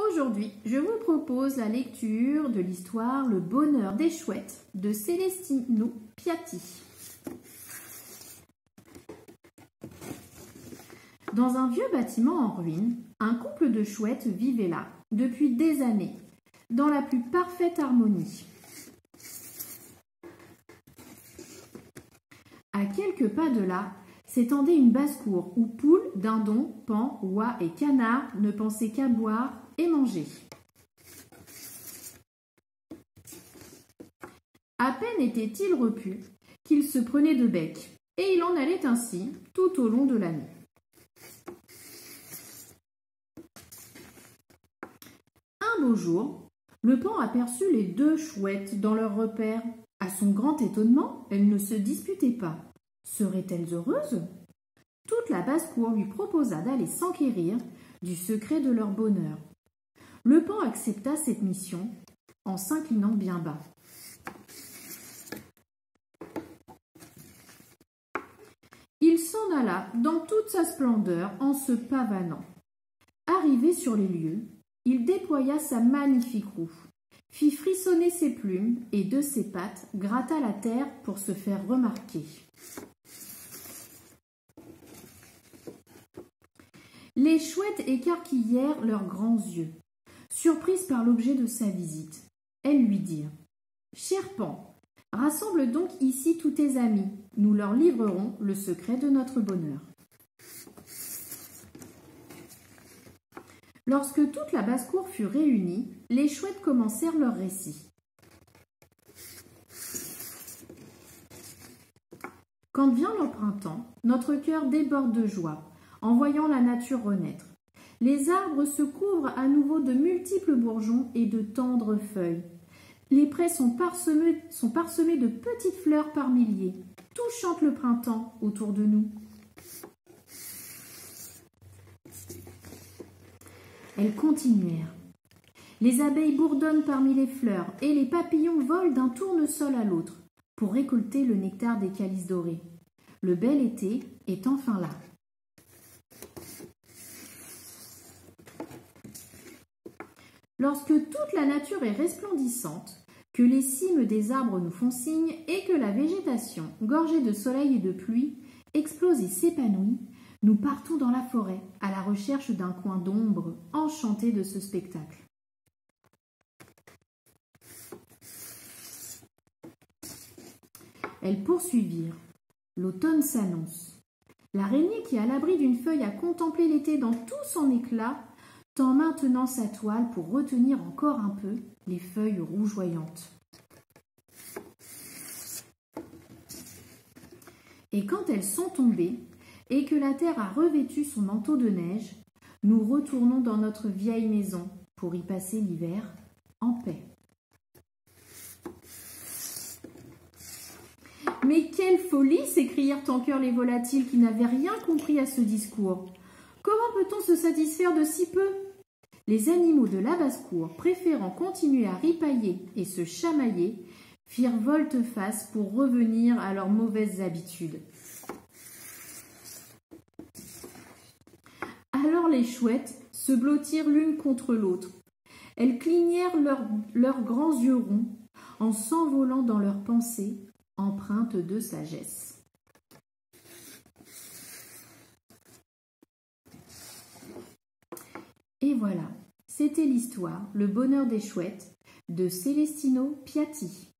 Aujourd'hui, je vous propose la lecture de l'histoire Le bonheur des chouettes de Celestino Piatti. Dans un vieux bâtiment en ruine, un couple de chouettes vivait là depuis des années, dans la plus parfaite harmonie. À quelques pas de là, s'étendait une basse-cour où poules, dindons, paons, oies et canards ne pensaient qu'à boire et manger. À peine était-il repu qu'il se prenait de bec, et il en allait ainsi tout au long de la nuit. Un beau jour, le paon aperçut les deux chouettes dans leur repère. À son grand étonnement, elles ne se disputaient pas. Seraient-elles heureuses? Toute la basse-cour lui proposa d'aller s'enquérir du secret de leur bonheur. Le paon accepta cette mission en s'inclinant bien bas. Il s'en alla dans toute sa splendeur en se pavanant. Arrivé sur les lieux, il déploya sa magnifique roue, fit frissonner ses plumes et de ses pattes gratta la terre pour se faire remarquer. Les chouettes écarquillèrent leurs grands yeux, surprises par l'objet de sa visite. Elles lui dirent : « Cher paon, rassemble donc ici tous tes amis, nous leur livrerons le secret de notre bonheur. » Lorsque toute la basse-cour fut réunie, les chouettes commencèrent leur récit. Quand vient le printemps, notre cœur déborde de joie en voyant la nature renaître. Les arbres se couvrent à nouveau de multiples bourgeons et de tendres feuilles. Les prés sont parsemés de petites fleurs par milliers. Tout chante le printemps autour de nous. Elles continuèrent. Les abeilles bourdonnent parmi les fleurs et les papillons volent d'un tournesol à l'autre pour récolter le nectar des calices dorés. Le bel été est enfin là. Lorsque toute la nature est resplendissante, que les cimes des arbres nous font signe et que la végétation, gorgée de soleil et de pluie, explose et s'épanouit, nous partons dans la forêt à la recherche d'un coin d'ombre, enchanté de ce spectacle. Elles poursuivirent. L'automne s'annonce. L'araignée qui est à l'abri d'une feuille a contemplé l'été dans tout son éclat, tend maintenant sa toile pour retenir encore un peu les feuilles rougeoyantes. Et quand elles sont tombées et que la terre a revêtu son manteau de neige, nous retournons dans notre vieille maison pour y passer l'hiver en paix. « Mais quelle folie !» s'écrièrent en chœur les volatiles qui n'avaient rien compris à ce discours. « Comment peut-on se satisfaire de si peu ?» Les animaux de la basse-cour, préférant continuer à ripailler et se chamailler, firent volte-face pour revenir à leurs mauvaises habitudes. Alors les chouettes se blottirent l'une contre l'autre. Elles clignèrent leurs grands yeux ronds en s'envolant dans leurs pensées empreintes de sagesse. Et voilà, c'était l'histoire Le bonheur des chouettes de Celestino Piatti.